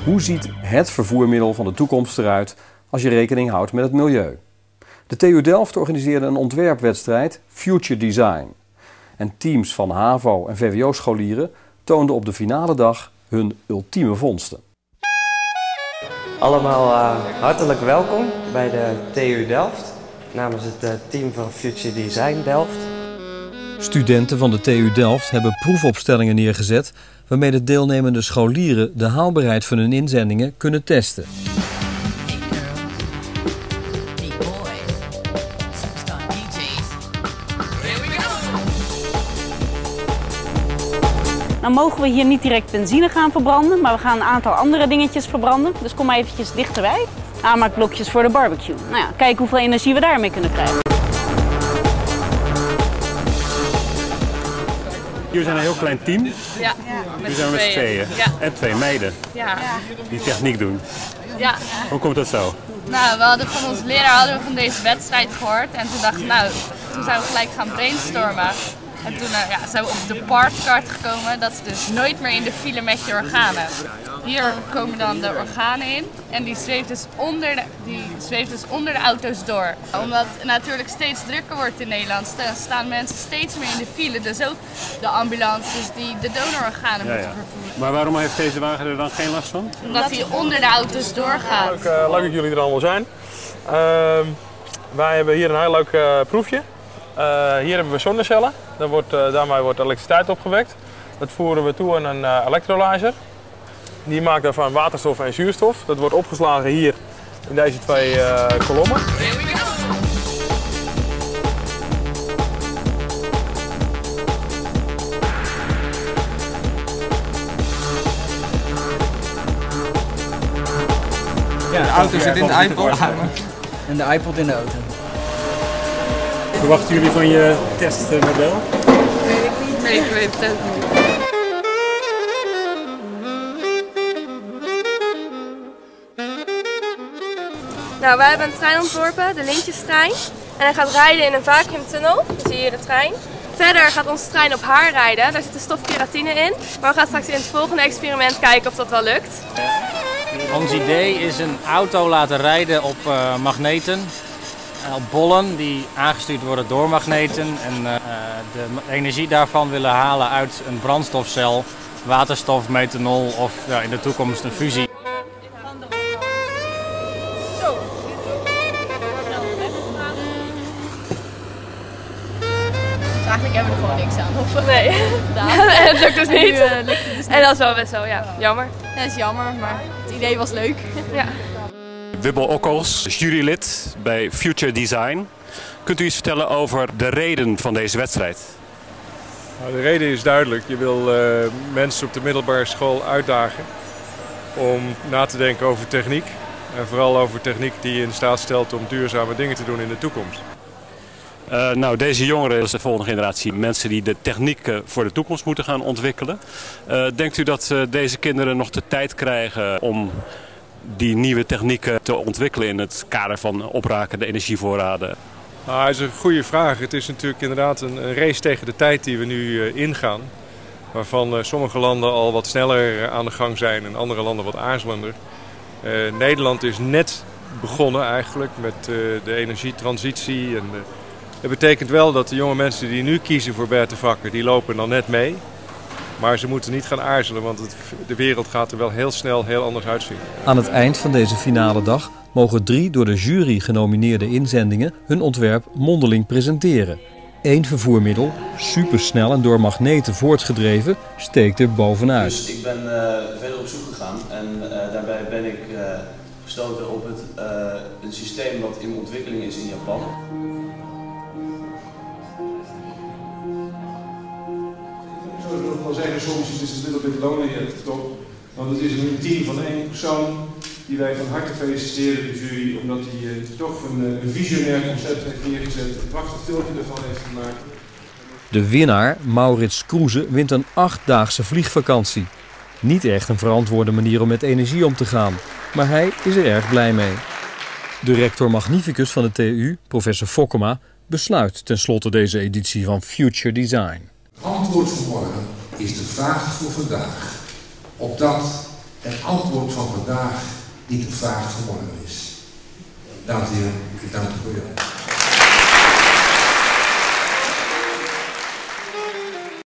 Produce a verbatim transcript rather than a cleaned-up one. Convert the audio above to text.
Hoe ziet het vervoermiddel van de toekomst eruit als je rekening houdt met het milieu? De T U Delft organiseerde een ontwerpwedstrijd Future Design. En teams van HAVO- en V W O-scholieren toonden op de finale dag hun ultieme vondsten. Allemaal uh, hartelijk welkom bij de T U Delft namens het uh, team van Future Design Delft. Studenten van de T U Delft hebben proefopstellingen neergezet waarmee de deelnemende scholieren de haalbaarheid van hun inzendingen kunnen testen. Nou mogen we hier niet direct benzine gaan verbranden, maar we gaan een aantal andere dingetjes verbranden. Dus kom maar eventjes dichterbij. Aanmaakblokjes voor de barbecue. Nou ja, kijk hoeveel energie we daarmee kunnen krijgen. Jullie zijn een heel klein team. Ja, Jullie zijn met z'n tweeën. Ja. En twee meiden Ja. die techniek doen. Ja. Hoe komt dat zo? Nou, we hadden van onze leraar hadden we van deze wedstrijd gehoord. En toen dachten we, nou, toen zijn we gelijk gaan brainstormen. En toen uh, ja, zijn we op de partcard gekomen. Dat is dus nooit meer in de file met je organen. Hier komen dan de organen in. En die zweeft dus onder de, die zweeft dus onder de auto's door. Omdat het natuurlijk steeds drukker wordt in Nederland, staan mensen steeds meer in de file. Dus ook de ambulances die de donororganen Ja, moeten ja. vervoeren. Maar waarom heeft deze wagen er dan geen last van? Omdat hij onder de auto's doorgaat. Leuk, uh, leuk dat jullie er allemaal zijn. Uh, wij hebben hier een heel leuk uh, proefje. Uh, hier hebben we zonnecellen. Daar wordt, uh, daarmee wordt elektriciteit opgewekt. Dat voeren we toe aan een uh, elektrolyzer. Die maakt daarvan waterstof en zuurstof. Dat wordt opgeslagen hier in deze twee uh, kolommen. Ja, de auto zit in de iPod en de iPod in de auto. Verwachten jullie van je testmodel? Weet ik niet. Nee, ik weet het ook niet. Nou, wij hebben een trein ontworpen, de Lintjestrein. En hij gaat rijden in een vacuümtunnel. Dan zie je hier de trein. Verder gaat onze trein op haar rijden. Daar zit de stof keratine in. Maar we gaan straks in het volgende experiment kijken of dat wel lukt. Ons idee is een auto laten rijden op uh, magneten. Op bollen die aangestuurd worden door magneten. En uh, de energie daarvan willen halen uit een brandstofcel, waterstof, methanol of ja, in de toekomst een fusie. Eigenlijk hebben we er gewoon niks aan. Of Nee, en het lukt dus niet. Nu, uh, lukt het dus niet. En dat is wel best wel, ja, jammer. Dat is jammer, maar het idee was leuk. Ja. Wibbel Okkels, jurylid bij Future Design. Kunt u iets vertellen over de reden van deze wedstrijd? Nou, de reden is duidelijk. Je wil uh, mensen op de middelbare school uitdagen om na te denken over techniek. En vooral over techniek die je in staat stelt om duurzame dingen te doen in de toekomst. Uh, nou, deze jongeren is de volgende generatie mensen die de techniek uh, voor de toekomst moeten gaan ontwikkelen. Uh, denkt u dat uh, deze kinderen nog de tijd krijgen om die nieuwe technieken te ontwikkelen in het kader van oprakende energievoorraden? Nou, dat is een goede vraag. Het is natuurlijk inderdaad een, een race tegen de tijd die we nu uh, ingaan. Waarvan uh, sommige landen al wat sneller aan de gang zijn en andere landen wat aarzelender. Uh, Nederland is net begonnen eigenlijk met uh, de energietransitie. En de, dat betekent wel dat de jonge mensen die nu kiezen voor Berte Vakker, die lopen dan net mee. Maar ze moeten niet gaan aarzelen, want het, de wereld gaat er wel heel snel heel anders uitzien. Aan het eind van deze finale dag mogen drie door de jury genomineerde inzendingen hun ontwerp mondeling presenteren. Eén vervoermiddel, supersnel en door magneten voortgedreven, steekt er bovenuit. Dus ik ben uh, verder op zoek gegaan en uh, daarbij ben ik uh, gestoten op het uh, een systeem wat in ontwikkeling is in Japan. Zoals we ook al zeiden, soms is het een little bit lonely at the top. Want het is een team van één persoon die wij van harte feliciteren, de jury, omdat hij uh, toch een, een visionair concept heeft neergezet, een prachtig filmpje ervan heeft gemaakt. De winnaar, Maurits Kroeze, wint een achtdaagse vliegvakantie. Niet echt een verantwoorde manier om met energie om te gaan, maar hij is er erg blij mee. De rector magnificus van de T U, professor Fokkema, besluit tenslotte deze editie van Future Design. Het antwoord van morgen is de vraag voor vandaag. Opdat het antwoord van vandaag niet de vraag geworden is. Dames en heren, ik dank u voor jullie.